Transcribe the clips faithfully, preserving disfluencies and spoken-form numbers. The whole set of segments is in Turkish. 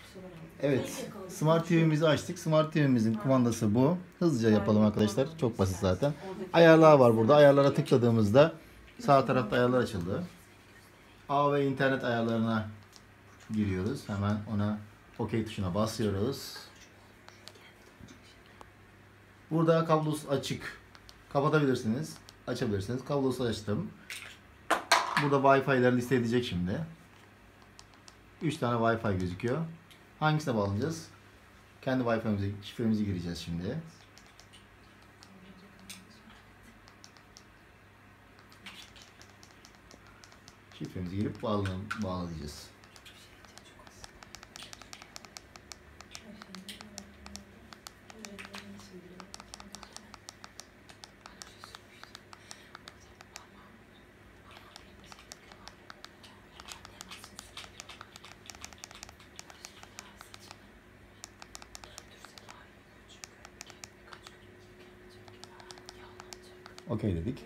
Evet, Smart T V'mizi açtık. Smart T V'mizin kumandası bu. Hızlıca yapalım arkadaşlar. Çok basit zaten. Ayarlar var burada. Ayarlara tıkladığımızda sağ tarafta ayarlar açıldı. Ağ ve internet ayarlarına giriyoruz. Hemen ona OK tuşuna basıyoruz. Burada kablosu açık. Kapatabilirsiniz. Açabilirsiniz. Kablosu açtım. Burada Wi-Fi'leri liste edecek şimdi. üç tane Wi-Fi gözüküyor. Hangisine bağlanacağız? Kendi Wi-Fi'mizi, şifremizi gireceğiz şimdi. Şifremizi girip bağlayacağız. Okey dedik.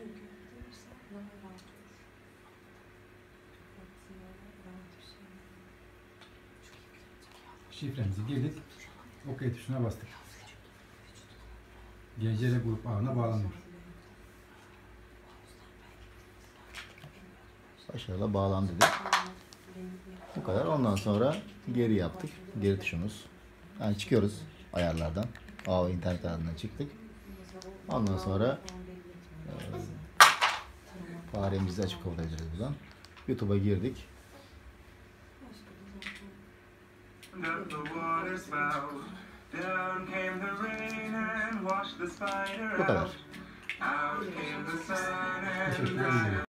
Şifremizi girdik. OK tuşuna bastık. G C R grup ağına bağlanıyor. Başarıyla bağlandı dedik. Bu kadar. Ondan sonra geri yaptık. Geri tuşumuz. Yani çıkıyoruz ayarlardan. Ağ internet ayarlarından çıktık. Ondan sonra e, faremizi açıp kapatabiliriz buradan. YouTube'a girdik. Bu kadar. Teşekkür ederim.